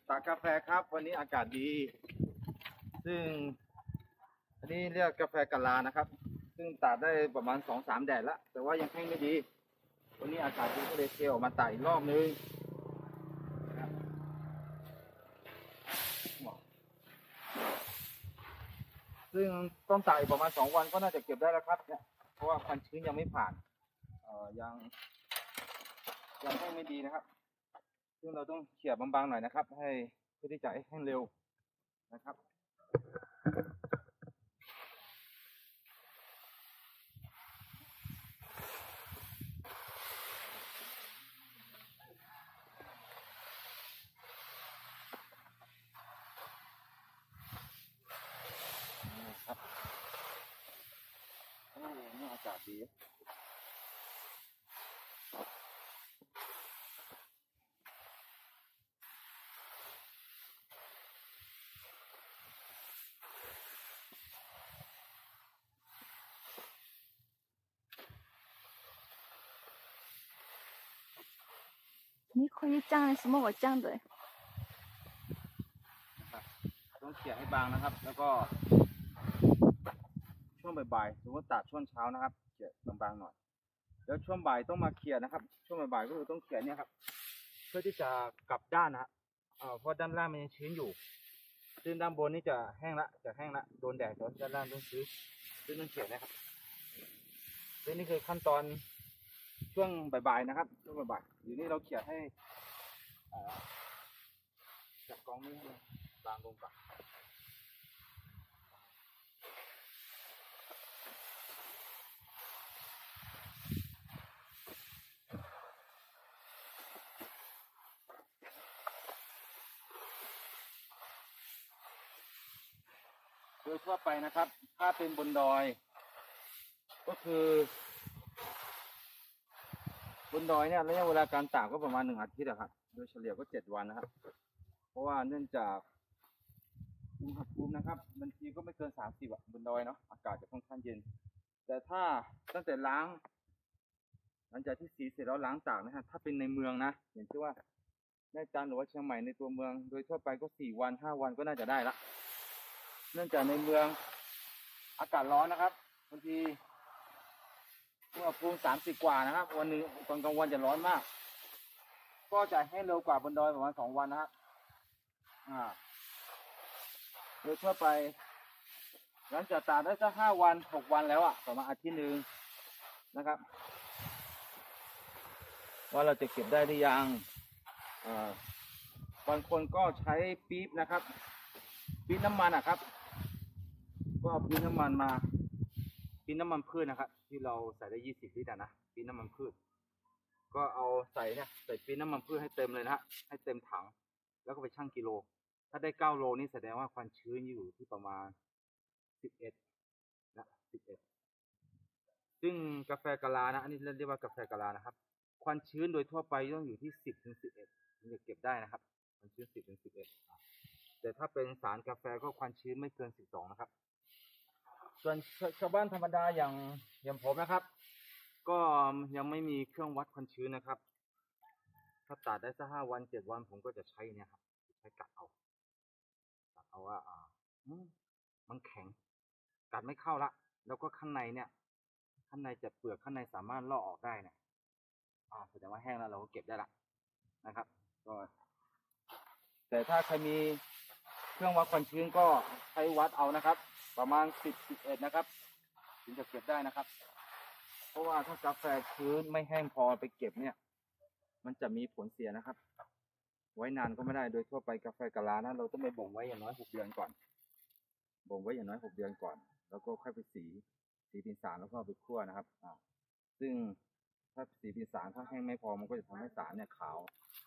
ตากกาแฟครับวันนี้อากาศดี ซึ่งอันนี้เรียกกาแฟกะลานะครับ ซึ่งตากได้ประมาณ2-3แดดแล้วแต่ว่ายังแห้งไม่ดี วันนี้อากาศดีก็เลยเทออกมาตากอีกรอบนึงซึ่งต้องตากอีกประมาณ2 วันก็น่าจะเก็บได้แล้วครับเนี่ยเพราะว่าความชื้นยังไม่ผ่านยังแห้งไม่ดีนะครับ ซึ่งเราต้องเขี่ยบางๆหน่อยนะครับให้เพื่อที่จะให้แห้งเร็วนะครับนี่อากาศดี你可以酱的什么我酱的นะครับต้องเขี่ยให้บางนะครับ แล้วก็ช่วงบ่ายๆสมมติตากช่วงเช้านะครับเขี่ยบางๆหน่อยแล้วช่วงบ่ายต้องมาเขี่ยนะครับช่วงบ่ายๆก็คือต้องเขี่ยเนี่ยครับเพื่อที่จะกลับด้านนะเพราะด้านล่างมันยังชื้นอยู่ซึ่งด้านบนนี่จะแห้งละโดนแดดด้านล่างต้องชื้นซึ่งต้องเขี่ยนะครับซึ่งนี่คือขั้นตอนช่วงบ่ายๆนะครับช่วงบ่ายๆอยู่นี่เราเขี่ยให้จับกองนี้ให้บางลงก่อนโดยทั่วไปนะครับถ้าเป็นบนดอยก็คือบนดอยเนี่ยระยะเวลาการตากก็ประมาณ1 อาทิตย์ครับโดยเฉลี่ยก็7 วันนะครับเพราะว่าเนื่องจากอุณหภูมินะครับบางทีก็ไม่เกิน30บนดอยเนาะอากาศจะค่อนข้างเย็นแต่ถ้าตั้งแต่ล้างหลังจากที่สีเสร็จแล้วล้างตากนะฮะถ้าเป็นในเมืองนะอย่างที่ว่าแม่จันหรือว่าเชียงใหม่ในตัวเมืองโดยทั่วไปก็4 วัน 5 วันก็น่าจะได้ละเนื่องจากในเมืองอากาศร้อนนะครับบางทีอุณหภูมิ30 กว่านะครับวันนึงตอนกลางวันจะร้อนมากก็จะให้เร็วกว่าบนดอยประมาณ2 วันนะครับโดยทั่วไปหลังจากตากได้สัก5 วัน 6 วันแล้วประมาณอาทิตย์นึงนะครับว่าเราจะเก็บได้หรือยังบางคนก็ใช้ปี๊บนะครับปี๊บน้ำมันครับก็เอาปี๊บน้ำมันมาปี๊บน้ำมันพืชนะครับที่เราใส่ได้20 ลิตรนะปี๊บน้ำมันพืชก็เอาใส่ปี๊บน้ำมันพืชให้เต็มเลยนะฮะให้เต็มถังแล้วก็ไปชั่งกิโลถ้าได้9 โลนี่แสดงว่าความชื้นอยู่ที่ประมาณ11นะ11ซึ่งกาแฟกะลานะอันนี้เรียกว่ากาแฟกะลานะครับความชื้นโดยทั่วไปต้องอยู่ที่10-11ถึงจะเก็บได้นะครับความชื้น10-11แต่ถ้าเป็นสารกาแฟก็ความชื้นไม่เกิน12นะครับส่วนชาวบ้านธรรมดาอย่างผมนะครับก็ยังไม่มีเครื่องวัดความชื้นนะครับถ้าตากได้สัก5 วัน 7 วันผมก็จะใช้เนี่ยครับใช้กัดเอาว่ามันแข็งกัดไม่เข้าละแล้วก็ข้างในจะเปลือกข้างในสามารถลอกออกได้เนี่ยแสดงว่าแห้งแล้วเราก็เก็บได้ละนะครับก็แต่ถ้าใครมีเครื่องวัดความชื้นก็ใช้วัดเอานะครับประมาณ10-11นะครับถึงจะเก็บได้นะครับเพราะว่าถ้ากาแฟชื้นไม่แห้งพอไปเก็บเนี่ยมันจะมีผลเสียนะครับไว้นานก็ไม่ได้โดยทั่วไปกาแฟกะลานะเราต้องไปบ่มไว้อย่างน้อย6 เดือนก่อนบ่มไว้อย่างน้อย6 เดือนก่อนแล้วก็ค่อยไปสีเป็นสารแล้วก็ไปคั่วนะครับซึ่งถ้าสีเป็นสารถ้าแห้งไม่พอมันก็จะทำให้สารเนี่ยขาว